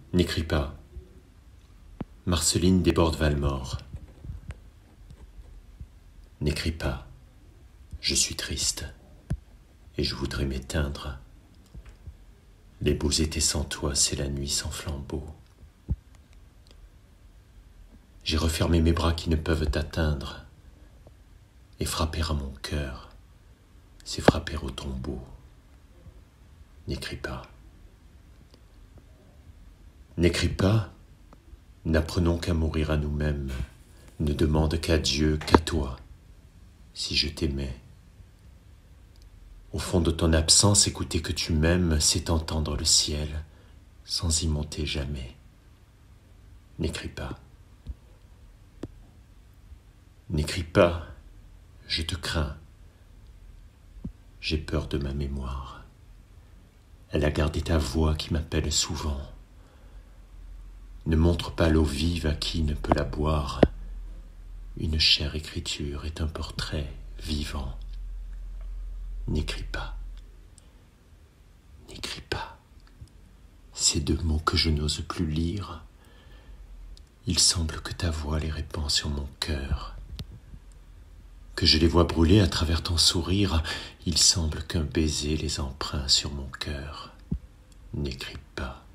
N'écris pas. Marceline Desbordes-Valmore. N'écris pas. Je suis triste et je voudrais m'éteindre. Les beaux étés sans toi, c'est la nuit sans flambeau. J'ai refermé mes bras qui ne peuvent t'atteindre, et frapper à mon cœur, c'est frapper au tombeau. N'écris pas. N'écris pas, n'apprenons qu'à mourir à nous-mêmes, ne demande qu'à Dieu, qu'à toi, si je t'aimais. Au fond de ton absence, écouter que tu m'aimes, c'est entendre le ciel, sans y monter jamais. N'écris pas. N'écris pas, je te crains. J'ai peur de ma mémoire. Elle a gardé ta voix qui m'appelle souvent. Ne montre pas l'eau vive à qui ne peut la boire. Une chère écriture est un portrait vivant. N'écris pas. N'écris pas. Ces deux mots que je n'ose plus lire, il semble que ta voix les répand sur mon cœur. Que je les vois brûler à travers ton sourire, il semble qu'un baiser les empreint sur mon cœur. N'écris pas.